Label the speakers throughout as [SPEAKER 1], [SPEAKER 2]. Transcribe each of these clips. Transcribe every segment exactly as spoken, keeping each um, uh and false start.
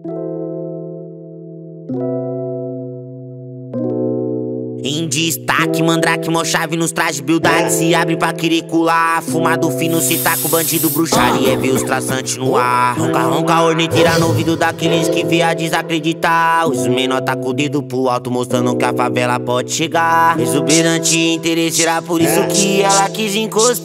[SPEAKER 1] Em destaque, mandrake, mó chave nos trajes, buildade se abre pra quiricular. Fumado fino, se taca o bandido, bruxaria, é ver os traçantes no ar. Ronca, ronca, orniteira no ouvido daqueles que vê a desacreditar. Os menor tá com o dedo pro alto, mostrando que a favela pode chegar. Exuberante interesseira, por isso que ela quis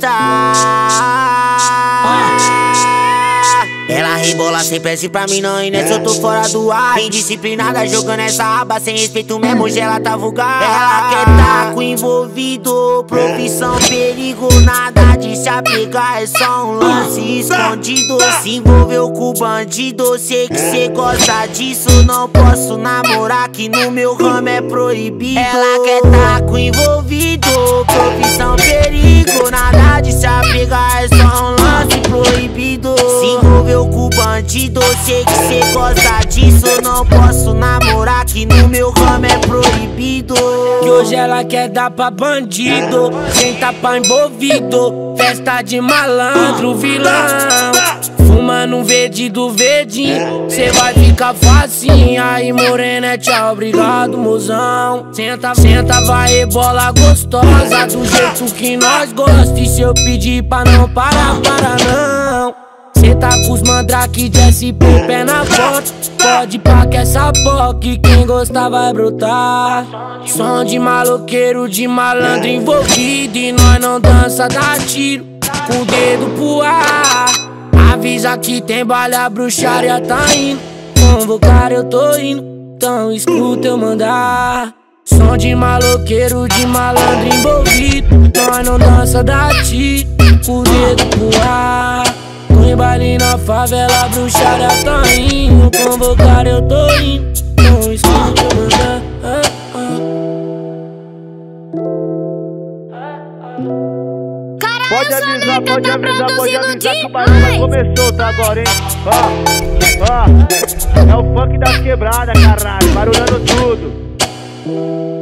[SPEAKER 1] encostar. Ela rebola sem pressa pra mim não ir nessa, eu tô fora do ar. Indisciplinada jogando essa aba, sem respeito mesmo, hoje ela tá vulgar. Ela quer tá com envolvido, profissão perigo, nada de se apegar, é só um lance escondido. Se envolveu com o bandido, sei que cê gosta disso. Não posso namorar que no meu ramo é proibido. Ela quer tá com envolvido, profissão perigo, nada de se apegar, é só um lance proibido. Se envolveu com o bandido, sei que cê gosta disso. Não posso namorar que no meu ramo é proibido.
[SPEAKER 2] Que hoje ela quer dar pra bandido, sem tapa envolvido. Festa de malandro, vilão. Fumando verde do verdinho, cê vai ficar facinho. Aí morena, tchau, obrigado mozão. Senta, senta, vai rebola gostosa, do jeito que nós gosta. E se eu pedir pra não parar, para não. Cê tá com os mandrake de S P, pé na porta. Pode pá que essa porra que quem gostar vai brotar. Som de maloqueiro, de malandro envolvido. E nós não dança, dá tiro com o dedo pro ar. Avisa que tem baile, a bruxaria tá indo. Convocar eu tô indo, então escuta eu mandar. Som de maloqueiro, de malandro envolvido. Nós não dança, dá tiro com o dedo pro ar. Tem baile na favela, a bruxaria tá indo. Convocar eu tô indo, não escuta eu mandar. ah,
[SPEAKER 3] ah.
[SPEAKER 4] Pode avisar, pode avisar, pode avisar que o barulho já começou, tá agora, hein? Ó, ó, é o funk das quebradas, caralho, barulhando tudo.